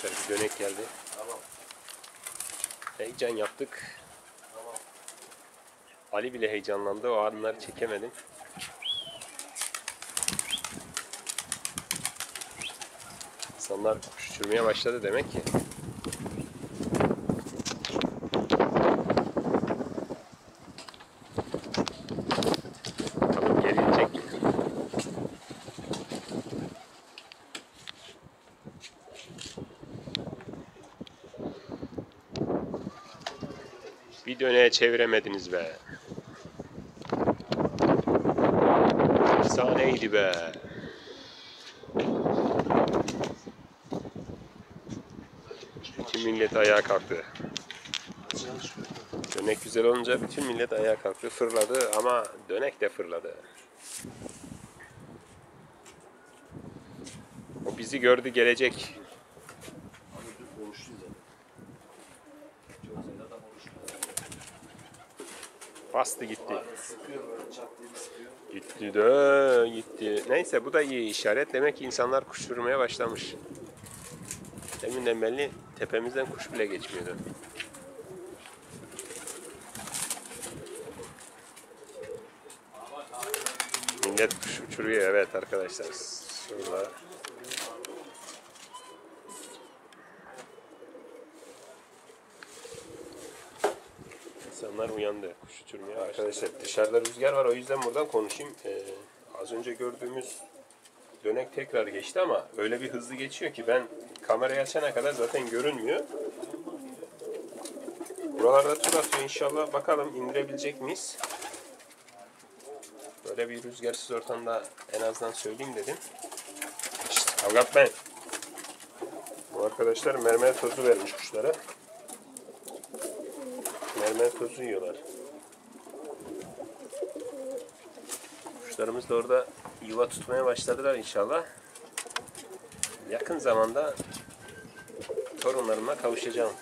arkadaşlar, bir dönek geldi. Tamam. Heyecan yaptık. Tamam. Ali bile heyecanlandı. O anları çekemedim. İnsanlar kuş uçurmaya başladı demek ki. Bakalım gelecek mi? Bir döneğe çeviremediniz be. Efsaneydi be. Bütün millet ayağa kalktı. Dönek güzel olunca bütün millet ayağa kalktı, fırladı ama dönek de fırladı. O bizi gördü, gelecek. Bastı gitti. Gitti de gitti. Neyse, bu da iyi işaret. Demek ki insanlar kuş uçurmaya başlamış. Deminden belli tepemizden kuş bile geçmiyordu. Millet kuş uçuruyor, evet arkadaşlar. Şurada. İnsanlar uyandı kuş uçurmaya. Arkadaşlar dışarıda rüzgar var, o yüzden buradan konuşayım. Az önce gördüğümüz dönek tekrar geçti ama öyle bir hızlı geçiyor ki ben kamerayı açana kadar zaten görünmüyor. Buralarda tur atıyor inşallah. Bakalım indirebilecek miyiz? Böyle bir rüzgarsız ortamda en azından söyleyeyim dedim. İşte kavga etmeyin. Bu arkadaşlar mermer tozu vermiş kuşlara. Mermer tozu yiyorlar. Kuşlarımız da orada yuva tutmaya başladılar inşallah. Yakın zamanda torunlarıma kavuşacağım.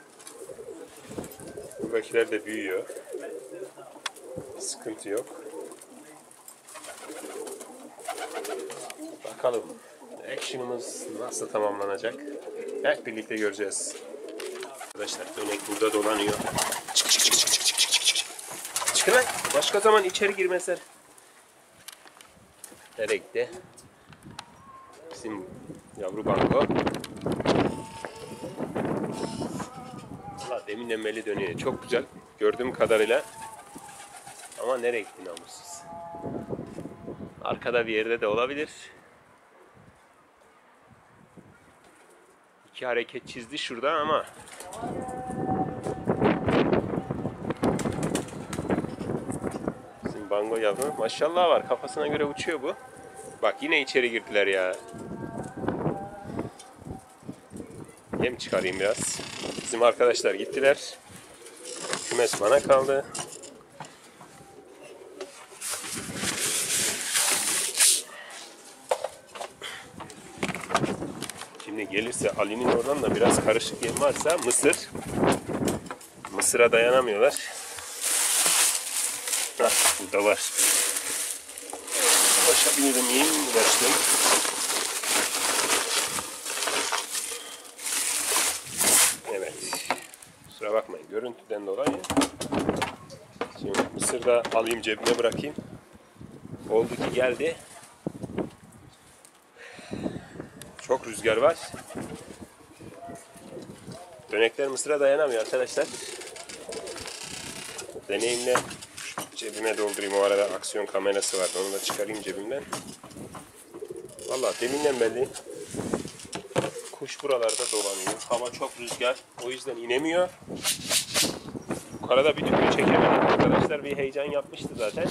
Buradakiler de büyüyor. Sıkıntı yok. Bakalım action'ımız nasıl tamamlanacak? Hep birlikte göreceğiz. Arkadaşlar dönek burada dolanıyor. Çık çık çık çık çık çık çık çık. Çıkın lan. Başka zaman içeri girmezler. Nereye gitti? Bizim yavru bango. Valla deminden beri dönüyor. Çok güzel. Gördüğüm kadarıyla. Ama nereye gitti namussuz? Arkada bir yerde de olabilir. İki hareket çizdi şurada ama bizim bango yavru maşallah var. Kafasına göre uçuyor bu. Bak yine içeri girdiler ya. Yem çıkarayım biraz. Bizim arkadaşlar gittiler. Kümes bana kaldı. Şimdi gelirse Ali'nin oradan da biraz karışık yem varsa mısır. Mısıra dayanamıyorlar. Hah, burada var. Ulaşabilirim, iyi mi ulaştım? Evet. Kusura bakmayın, görüntüden dolayı. Şimdi mısır da alayım, cebime bırakayım. Oldu ki geldi. Çok rüzgar var. Dönekler mısıra dayanamıyor arkadaşlar. Deneyimle cebime doldurayım. O arada aksiyon kamerası vardı. Onu da çıkarayım cebimden. Vallahi deminden beri kuş buralarda dolanıyor. Hava çok rüzgar. O yüzden inemiyor. Yukarıda bir türlü çekemedim. Arkadaşlar bir heyecan yapmıştı zaten.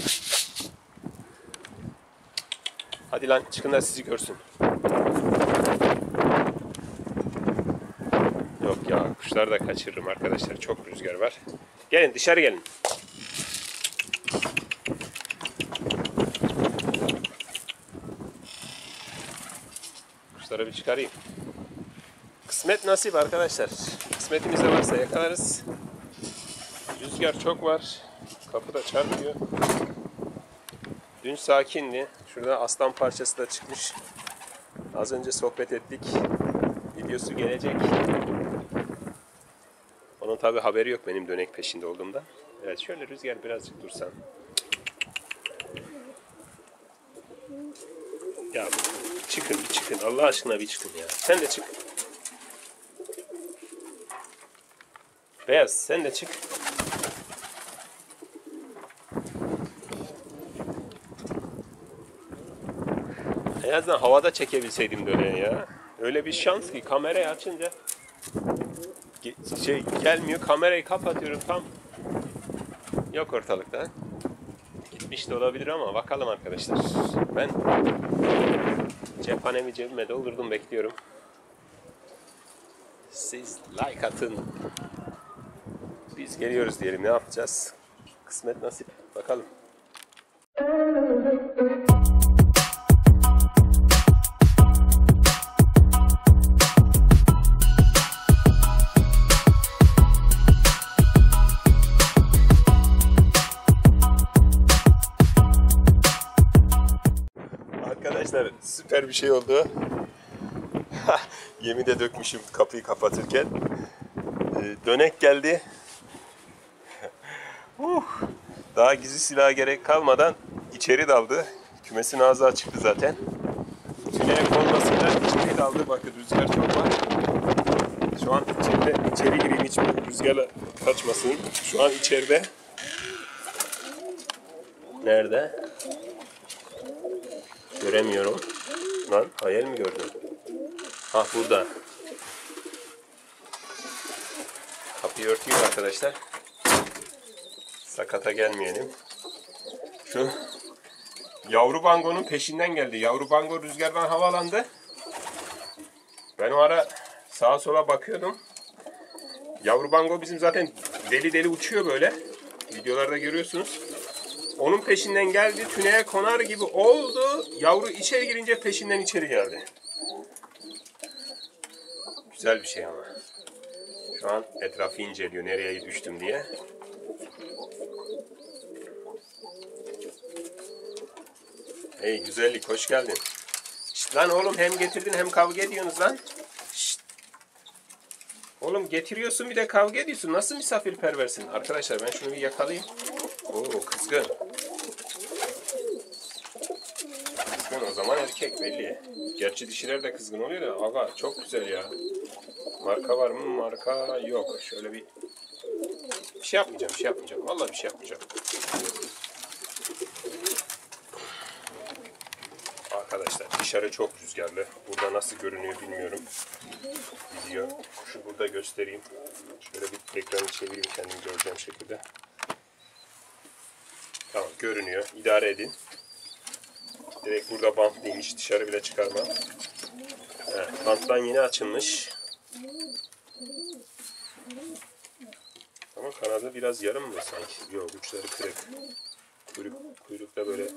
Hadi lan çıkın da sizi görsün. Yok ya, kuşları da kaçırırım arkadaşlar. Çok rüzgar var. Gelin dışarı gelin. Kuşları bir çıkarayım. Kısmet nasip arkadaşlar. Kısmetimizde varsa yakalarız. Rüzgar çok var. Kapıda çarpıyor. Dün sakindi. Şurada aslan parçası da çıkmış. Az önce sohbet ettik. videosu gelecek. Onun tabi haberi yok benim dönek peşinde olduğumdan. Evet, şöyle Rüzgar birazcık dursan. Ya çıkın bir çıkın. Allah aşkına bir çıkın ya. Sen de çık. Beyaz sen de çık. En azından havada çekebilseydim döneği ya. Öyle bir şans ki kamerayı açınca gelmiyor. Kamerayı kapatıyorum tam. Yok ortalıkta. Gitmiş de olabilir ama bakalım arkadaşlar. Ben cephanemi cebime doldurdum, bekliyorum. Siz like atın. Biz geliyoruz diyelim, ne yapacağız? Kısmet nasip. Bakalım. Arkadaşlar süper bir şey oldu. Yemi de dökmüşüm kapıyı kapatırken. Dönek geldi. Daha gizli silaha gerek kalmadan içeri daldı. Kümesin ağzı açıktı zaten. Tüneye konmasıyla içeri daldı. Bakın rüzgar çok var. Şu an içeri gireyim, hiç rüzgarla kaçmasın. Şu an içeride. Nerede? Göremiyorum. Lan hayal mi gördün? Ha, burada. Kapıyı örtüyor arkadaşlar. Sakata gelmeyelim. Şu yavru bangonun peşinden geldi. Yavru bango rüzgardan havalandı. Ben o ara sağa sola bakıyordum. Yavru bango bizim zaten deli deli uçuyor böyle. Videolarda görüyorsunuz. Onun peşinden geldi. Tüneye konar gibi oldu. Yavru içeri girince peşinden içeri geldi. Güzel bir şey ama. Şu an etrafı inceliyor. Nereye düştüm diye. Hey güzellik, hoş geldin. Şişt, lan oğlum, hem getirdin hem kavga ediyorsunuz lan. Şişt. Oğlum getiriyorsun bir de kavga ediyorsun. Nasıl misafirperversin? Arkadaşlar ben şunu bir yakalayayım. Oo, kızgın. Kızgın o zaman erkek belli. Gerçi dişiler de kızgın oluyor da. Aga çok güzel ya. Marka var mı? Marka yok. Şöyle bir şey yapmayacağım. Vallahi bir şey yapmayacağım. Arkadaşlar dışarı çok rüzgarlı. Burada nasıl görünüyor bilmiyorum. Video. Kuşu burada göstereyim. Şöyle bir ekranı çevireyim kendim göreceğim şekilde. Tamam, görünüyor. İdare edin. Direkt burada bantlayayım. Hiç dışarı bile çıkarmam. Evet, banttan yeni açılmış. Ama kanadı biraz yarım mı sanki? Yok, uçları kırık. Kuyrukta böyle.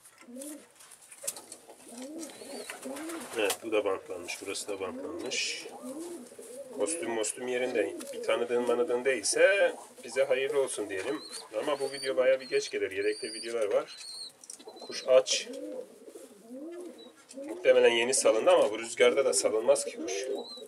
Evet, bu da bantlanmış. Burası da bantlanmış. Kostüm yerinde. Bir tanıdığın değilse bize hayırlı olsun diyelim. Ama bu video bayağı bir geç gelir. Yedekli videolar var. Kuş aç. Muhtemelen yeni salındı ama bu rüzgarda da salınmaz ki kuş.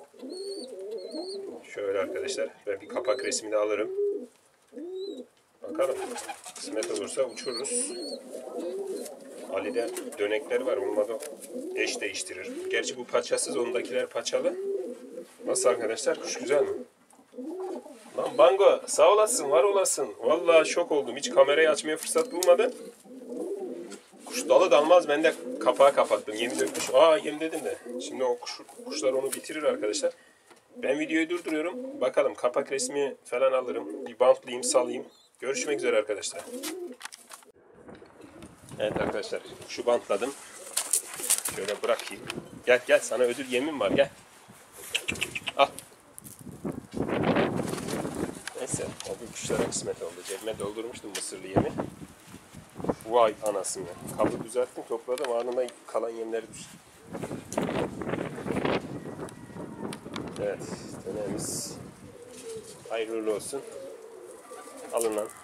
Şöyle arkadaşlar, ben bir kapak resmi de alırım. Bakalım. Kısmet olursa uçururuz. Ali'de dönekler var. Olmadı eş değiştirir. Gerçi bu paçasız, ondakiler paçalı. Nasıl arkadaşlar? Kuş güzel mi? Lan Bango sağ olasın, var olasın. Vallahi şok oldum. Hiç kamerayı açmaya fırsat bulmadım. Kuş dalı dalmaz. Ben de kapağı kapattım. Yemi dökmüş. Yem dedim de. Şimdi o kuşlar onu bitirir arkadaşlar. Ben videoyu durduruyorum. Bakalım kapak resmi falan alırım. Bir bantlayayım, salayım. Görüşmek üzere arkadaşlar. Evet arkadaşlar, kuşu bantladım. Şöyle bırakayım. Gel sana ödül yemim var, gel. Al. Neyse, o bu kuşlara kısmet oldu. Cebime doldurmuştum mısırlı yemi. Vay anasını. Kabı düzelttim, topladım. Anında kalan yemleri düştü. Evet, dönemimiz hayırlı olsun. Alın lan.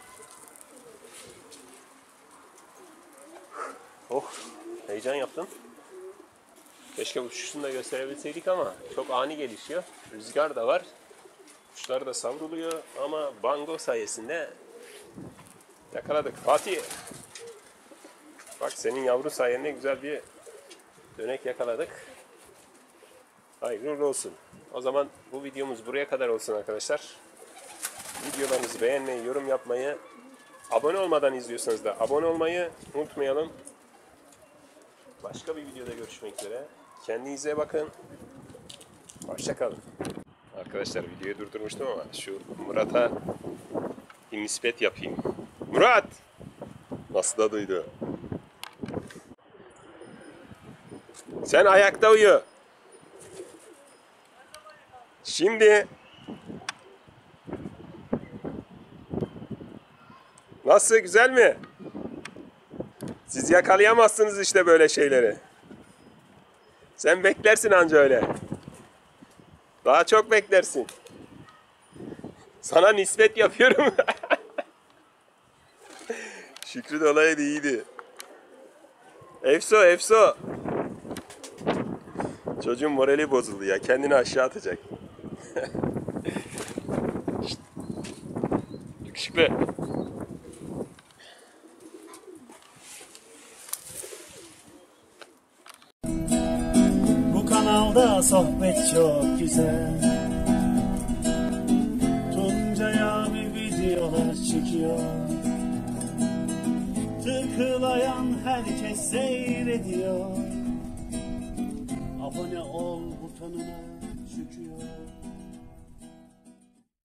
Oh, heyecan yaptım. Keşke uçuşunu da gösterebilseydik ama çok ani gelişiyor. Rüzgar da var. Kuşlar da savruluyor ama bango sayesinde yakaladık. Fatih. Bak senin yavru sayende güzel bir dönek yakaladık. Hayırlı olsun. O zaman bu videomuz buraya kadar olsun arkadaşlar. Videolarımızı beğenmeyi, yorum yapmayı, abone olmadan izliyorsanız da abone olmayı unutmayalım. Başka bir videoda görüşmek üzere. Kendinize bakın. Hoşça kalın. Arkadaşlar videoyu durdurmuştum ama şu Murat'a bir nispet yapayım. Murat! Nasıl da duydu? Sen ayakta uyu. Şimdi nasıl, güzel mi? Siz yakalayamazsınız işte böyle şeyleri. Sen beklersin anca öyle. Daha çok beklersin. Sana nispet yapıyorum. Şükrü de olaydı, iyiydi. Efso, Efso. Çocuğun morali bozuldu ya. Kendini aşağı atacak. Yakışıklı. Bu kanalda sohbet çok güzel. Tuncay abi videolar çekiyor. Tıklayan herkes seyrediyor. Abone ol butonuna çıkıyor.